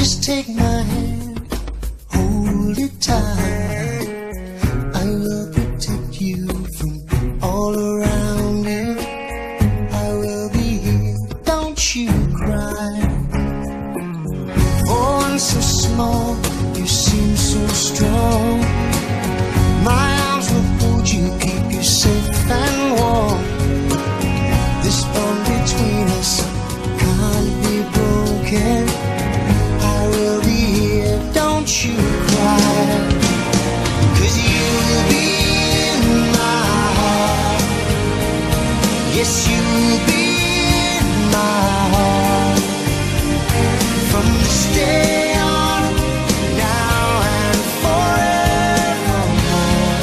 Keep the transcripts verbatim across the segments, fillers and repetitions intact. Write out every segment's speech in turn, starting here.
Just take my hand, hold it tight. I will protect you from all around you. I will be here, don't you cry. For one so small, you seem so strong. My arms will hold you, keep you safe and warm. This bond between us can't be broken. I will be here, don't you cry. 'Cause you'll be in my heart. Yes, you'll be in my heart. From this day on, now and forevermore.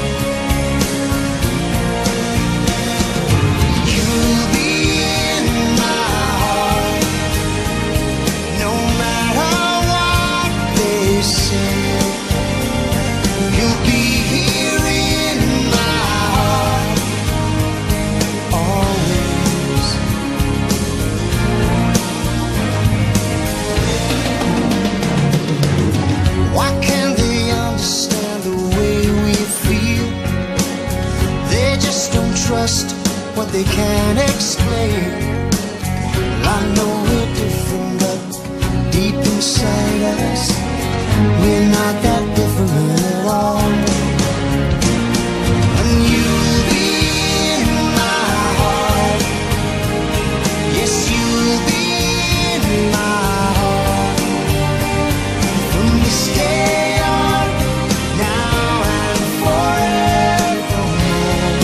You'll be in my heart. No matter what they say, you'll be here in my heart always. Why can't they understand the way we feel? They just don't trust what they can't explain. Well, I know we're different, but deep inside us, we're not that different at all. And you'll be in my heart. Yes, you'll be in my heart. From this day on, now and forevermore.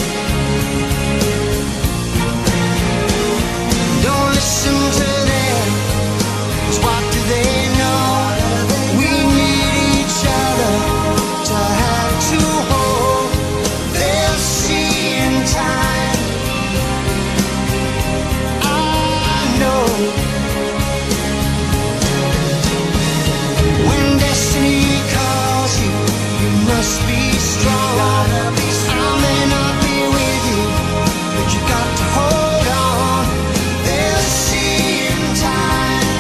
Don't listen to them, 'cause what do they know? We need each other to have to hold. They'll see in time, I know. When destiny calls you, you must be strong. I may not be with you, but you got to hold on. They'll see in time,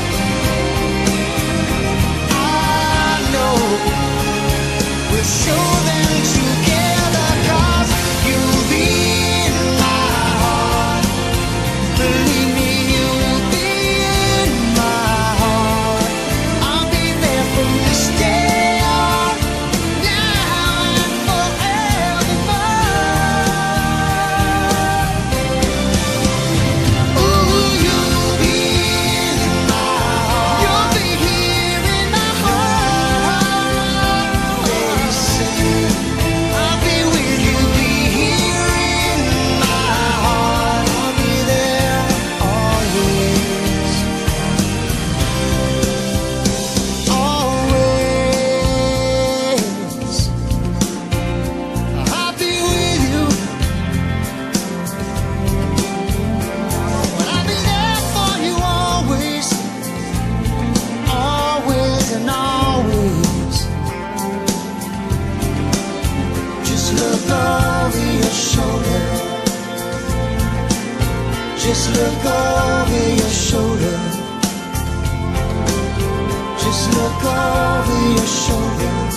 I know. We'll show them together, 'cause you'll be in my heart. Believe me, you'll be in my heart. I'll be there from this day on, now and forevermore. Ooh, you'll be in my heart. You'll be here in my heart. They say I'll be with you, be here in my heart. I'll be there always, always. I'll be with you. I'll be there for you always, always and always. Just look over your shoulder. Just look over your shoulder. Just look over your shoulder.